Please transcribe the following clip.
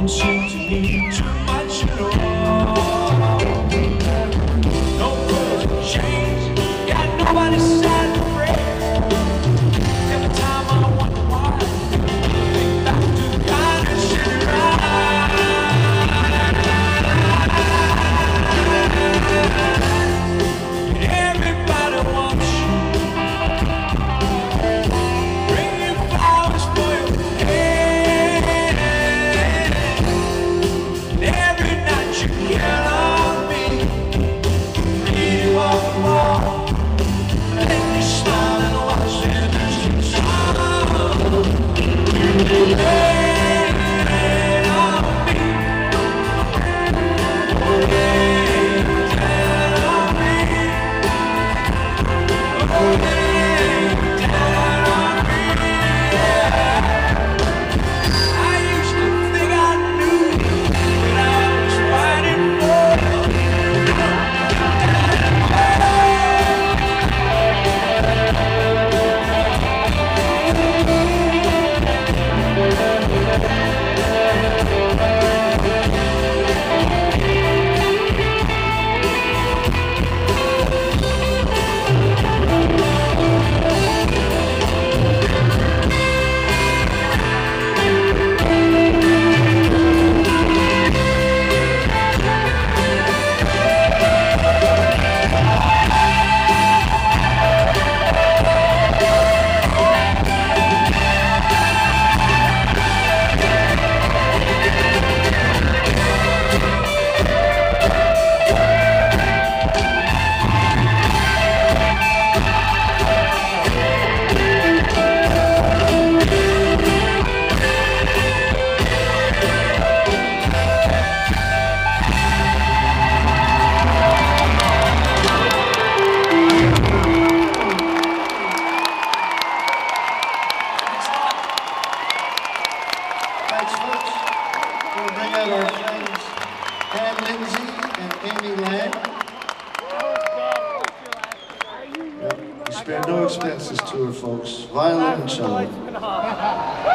don't seem to need too much at all. No words change, got nobody side to break. Every time I wonder why, think back to the kind of shit right. Everybody wants you, bring you flowers for your head. Every night you count on me, lead you off the wall, let me smile and watch the distance. You lean on me, lean down on me, lean down on me. I used to think I knew what I was fighting for. Thanks, folks. We'll bring out our friends Pam Lindsay and Amy Lang. Yep. We spare no expenses to her, folks. Violin and cello.